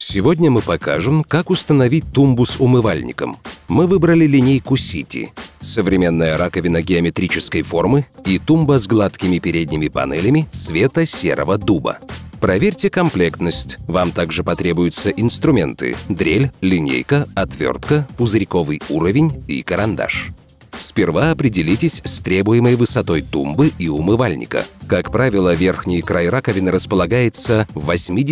Сегодня мы покажем, как установить тумбу с умывальником. Мы выбрали линейку City. Современная раковина геометрической формы и тумба с гладкими передними панелями цвета серого дуба. Проверьте комплектность. Вам также потребуются инструменты: дрель, линейка, отвертка, пузырьковый уровень и карандаш. Сперва определитесь с требуемой высотой тумбы и умывальника. Как правило, верхний край раковины располагается в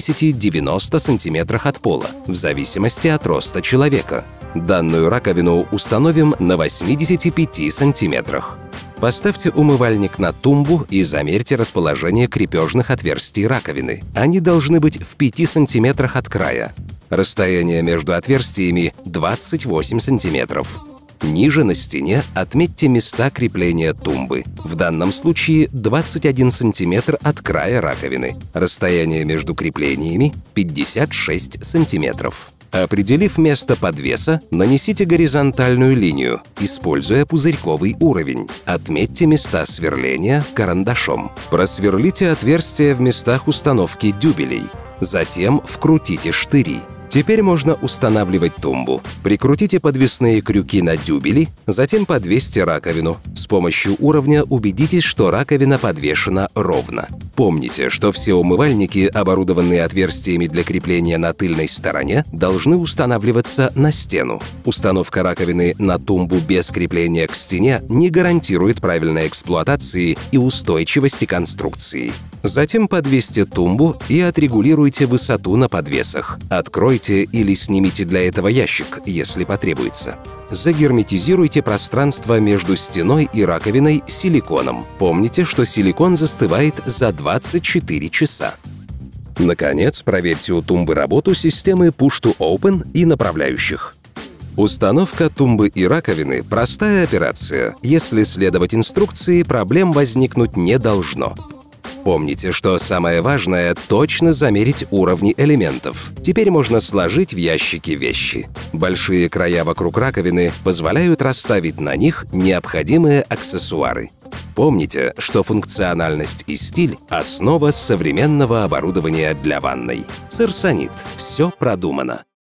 80-90 см от пола, в зависимости от роста человека. Данную раковину установим на 85 см. Поставьте умывальник на тумбу и замерьте расположение крепежных отверстий раковины. Они должны быть в 5 см от края. Расстояние между отверстиями 28 см. Ниже на стене отметьте места крепления тумбы. В данном случае 21 см от края раковины. Расстояние между креплениями 56 см. Определив место подвеса, нанесите горизонтальную линию, используя пузырьковый уровень. Отметьте места сверления карандашом. Просверлите отверстия в местах установки дюбелей. Затем вкрутите штыри. Теперь можно устанавливать тумбу. Прикрутите подвесные крюки на дюбели, затем подвесьте раковину. С помощью уровня убедитесь, что раковина подвешена ровно. Помните, что все умывальники, оборудованные отверстиями для крепления на тыльной стороне, должны устанавливаться на стену. Установка раковины на тумбу без крепления к стене не гарантирует правильной эксплуатации и устойчивости конструкции. Затем подвесьте тумбу и отрегулируйте высоту на подвесах. Откройте или снимите для этого ящик, если потребуется. Загерметизируйте пространство между стеной и раковиной силиконом. Помните, что силикон застывает за 24 часа. Наконец, проверьте у тумбы работу системы Push-to-Open и направляющих. Установка тумбы и раковины – простая операция. Если следовать инструкции, проблем возникнуть не должно. Помните, что самое важное – точно замерить уровни элементов. Теперь можно сложить в ящики вещи. Большие края вокруг раковины позволяют расставить на них необходимые аксессуары. Помните, что функциональность и стиль – основа современного оборудования для ванной. Цирсонит. Все продумано.